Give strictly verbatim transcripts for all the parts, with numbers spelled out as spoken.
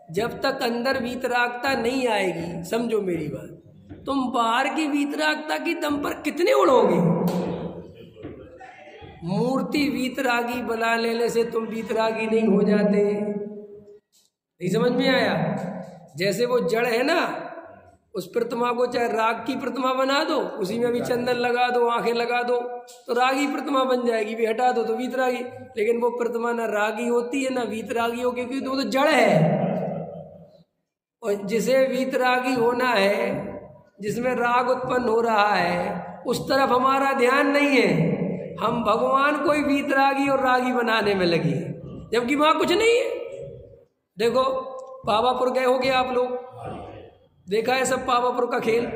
जब तक अंदर वीतरागता नहीं आएगी, समझो मेरी बात, तुम बाहर की वीतरागता की दम पर कितने उड़ोगे। मूर्ति वीतरागी बना लेने से तुम वीतरागी नहीं हो जाते। नहीं समझ में आया? जैसे वो जड़ है ना, उस प्रतिमा को चाहे राग की प्रतिमा बना दो, उसी में भी चंदन लगा दो, आंखें लगा दो, तो रागी प्रतिमा बन जाएगी। भी हटा दो तो वीतरागी। लेकिन वो प्रतिमा ना रागी होती है ना वीतरागी हो, क्योंकि वो तो जड़ है। और जिसे वीतरागी होना है, जिसमें राग उत्पन्न हो रहा है, उस तरफ हमारा ध्यान नहीं है। हम भगवान को ही वीतरागी और रागी बनाने में लगी है, जबकि वहां कुछ नहीं है। देखो पावापुर गए होगे आप लोग, देखा है सब पावापुर का खेल।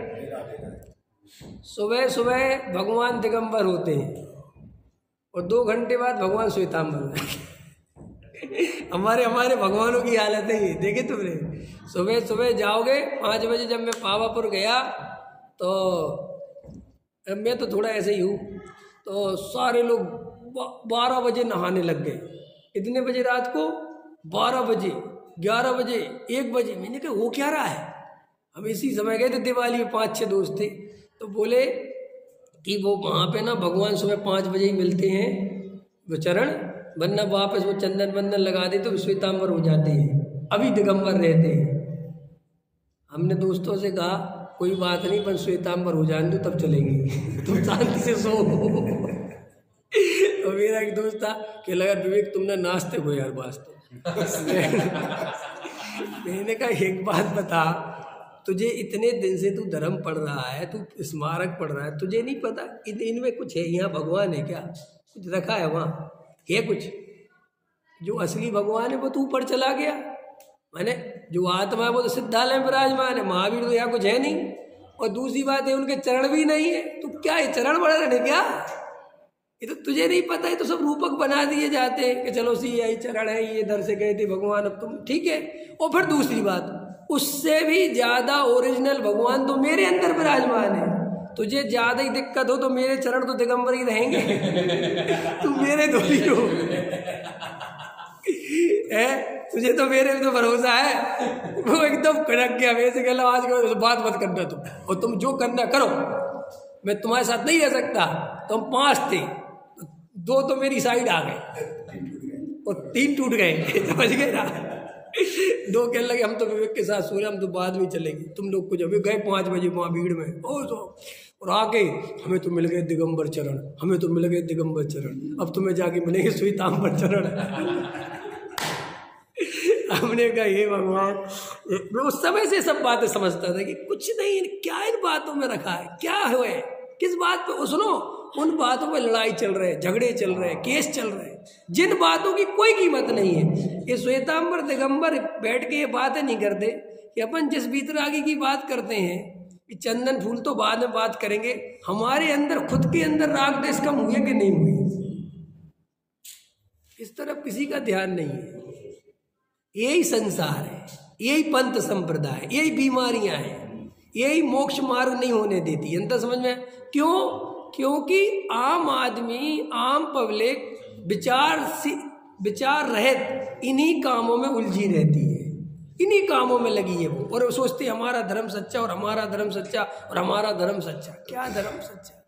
सुबह सुबह भगवान दिगंबर होते हैं और दो घंटे बाद भगवान श्वेतांबर होते हैं। हमारे हमारे भगवानों की हालत है ये, देखे तुमने। सुबह सुबह जाओगे पाँच बजे, जब मैं पावापुर गया तो मैं तो थोड़ा ऐसे ही हूँ, तो सारे लोग बारह बजे नहाने लग गए। इतने बजे रात को, बारह बजे, ग्यारह बजे, एक बजे। मैंने कहा वो क्या रहा है। हम इसी समय गए थे दिवाली में, पाँच छः दोस्त थे, तो बोले कि वो वहाँ पे ना भगवान सुबह पाँच बजे ही मिलते हैं वो चरण, वरना वापस वो चंदन बंदन लगा दे तो श्वेतांबर हो जाते हैं, अभी दिगंबर रहते हैं। हमने दोस्तों से कहा कोई बात नहीं, पर श्वेतांबर हो जाने दो तब चलेंगे, तुम शांति से सो। तो मेरा एक दोस्त था कि लगा विवेक तुमने नाचते हो यार वास्तव। मैंने कहा एक बात बता, तुझे इतने दिन से तू धर्म पढ़ रहा है, तू स्मारक पढ़ रहा है, तुझे नहीं पता इन इनमें कुछ है? यहाँ भगवान है क्या? कुछ रखा है वहाँ है कुछ? जो असली भगवान है वो तू ऊपर चला गया। मैंने जो आत्मा है वो तो सिद्धालय में विराजमान है, महावीर तो यहाँ कुछ है नहीं। और दूसरी बात है उनके चरण भी नहीं है, तो क्या है चरण बड़ा रहने क्या? ये तो तुझे नहीं पता है, तो सब रूपक बना दिए जाते हैं कि चलो सी यही चरण है, ये इधर से गए थे भगवान, अब तुम ठीक है। और फिर दूसरी बात, उससे भी ज्यादा ओरिजिनल भगवान तो मेरे अंदर विराजमान है। तुझे ज्यादा ही दिक्कत हो तो मेरे चरण तो दिगंबर ही रहेंगे। तू मेरे थोड़ी हो है, तुझे तो मेरे में तो भरोसा है। वो एकदम कड़क गया, वैसे कहला आज के बात मत करना तुम, और तुम जो करना करो, मैं तुम्हारे साथ नहीं रह सकता। तो हम पांच थे, दो तो मेरी साइड आ गए और तीन टूट गए, समझ गए ना। दो कहने लगे हम तो विवेक के साथ सो रहे, हम तो बाद में चलेंगे, तुम लोग कुछ। अभी गए पाँच बजे वहाँ भीड़ में, ओ तो और आके हमें तो मिल गए दिगंबर चरण, हमें तो मिल गए दिगंबर चरण, अब तुम्हें जाके मिलेंगे श्वेतांबर चरण। हमने कहा हे भगवान, मैं उस समय से सब बातें समझता था कि कुछ नहीं, क्या इन बातों में रखा है, क्या है, किस बात पे। सुनो, उन बातों पे लड़ाई चल रहे हैं, झगड़े चल रहे हैं, केस चल रहे हैं, जिन बातों की कोई कीमत नहीं है। ये श्वेतांबर दिगंबर बैठ के ये बातें नहीं करते कि अपन जिस वीतरागी की बात करते हैं कि चंदन फूल तो बाद में बात करेंगे, हमारे अंदर खुद के अंदर राग देश कम हुए कि नहीं हुए, इस तरफ किसी का ध्यान नहीं है। यही संसार है, यही पंथ संप्रदाय, यही बीमारियां हैं, यही मोक्ष मार्ग नहीं होने देती। अंतर समझ में? क्यों? क्योंकि आम आदमी, आम पब्लिक विचार विचार रहित इन्हीं कामों में उलझी रहती है, इन्हीं कामों में लगी है वो, और सोचते हमारा धर्म सच्चा और हमारा धर्म सच्चा और हमारा धर्म सच्चा। क्या धर्म सच्चा?